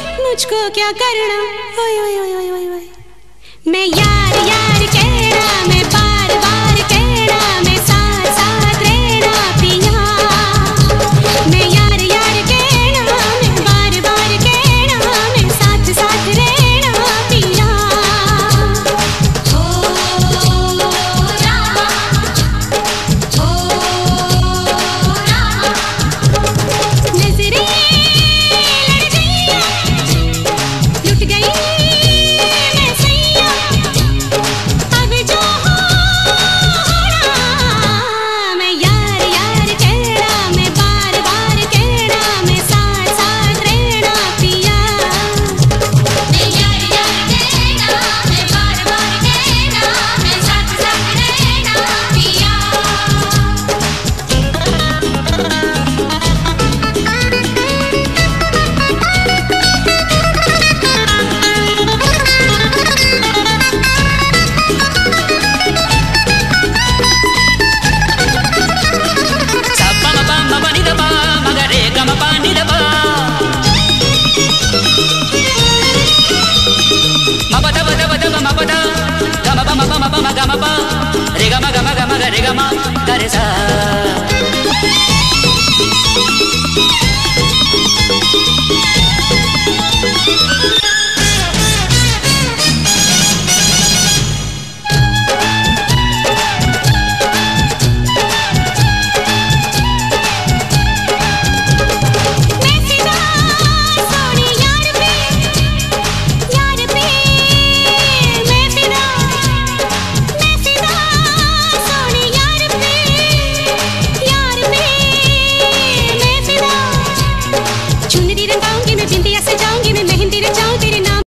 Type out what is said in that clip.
मुझको क्या करना, ओए ओए ओए ओए ओए ओए। मैं यार यार कहना, मैं बार बार कहना, मैं साथ साथ रहना पिया। मैं यार यार कहना, मैं बार बार कहना, मैं साथ साथ रहना पिया। ओ रामा, ओ रामा, नजरें लड़ गई, लुट गई मैं सैया। अब जो होना, मैं यार यार कहना, मैं बार बार कहना, मैं साथ साथ रहना पिया। मैं यार यार कहना, मैं बार बार कहना, मैं साथ साथ रहना पिया।